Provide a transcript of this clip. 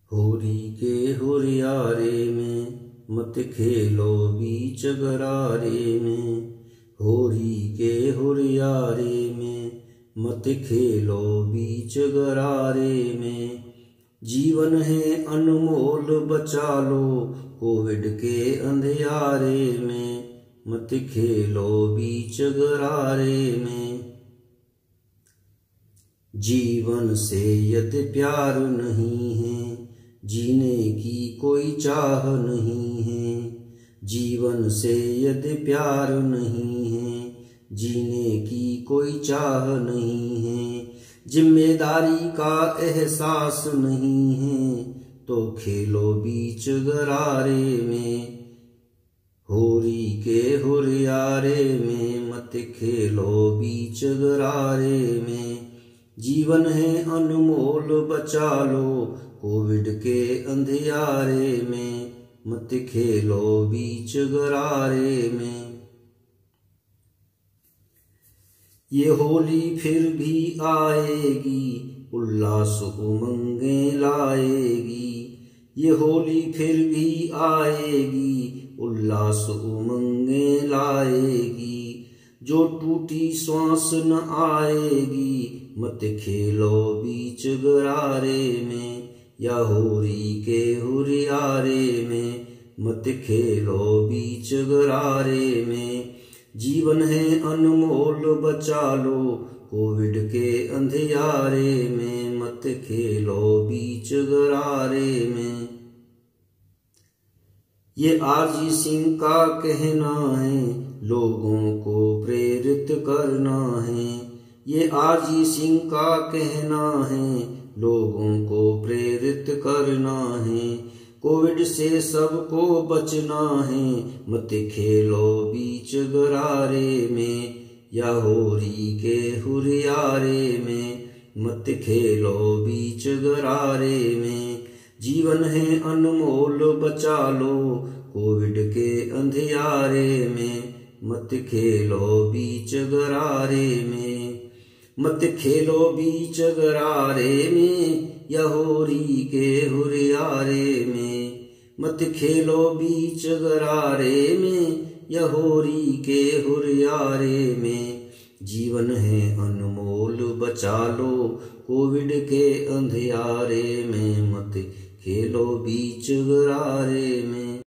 होरी के हुरियारे में मत खेलो बीच गरारे में। होरी के हुरियारे में मत खेलो बीच गरारे में। जीवन है अनमोल बचा लो कोविड के अंधियारे में। मत खेलो बीच गरारे में। जीवन से यदि प्यार नहीं है जीने की कोई चाह नहीं है। जीवन से यदि प्यार नहीं है जीने की कोई चाह नहीं है। जिम्मेदारी का एहसास नहीं है तो खेलो बीच गरारे में। होरी के हुरियारे में मत खेलो बीच गरारे में। जीवन है अनमोल बचा लो कोविड के अंधियारे में। मत खेलो बीच गरारे में। ये होली फिर भी आएगी उल्लास उमंगे लाएगी। ये होली फिर भी आएगी उल्लास उमंगे लाएगी। जो टूटी श्वास न आएगी मत खेलो बीच गरारे में। या होरी के हुरियारे में मत खेलो बीच गरारे में। जीवन है अनमोल बचा लो कोविड के अंधियारे में। मत खेलो बीच गरारे में। ये आरजी सिंह का कहना है लोगों को प्रेरित करना है। ये आरजी सिंह का कहना है लोगों को प्रेरित करना है। कोविड से सबको बचना है मत खेलो बीच गरारे में। या होरी के हुरियारे में मत खेलो बीच गरारे में। जीवन है अनमोल बचा लो कोविड के अंधियारे में। मत खेलो बीच गरारे में। मत खेलो बीच गरारे में। या होरी के हुरियारे में मत खेलो बीच गरारे में। या होरी के हुरियारे में। जीवन है अनमोल बचा लो कोविड के अंधियारे में। मत खेलो बीच गरारे में।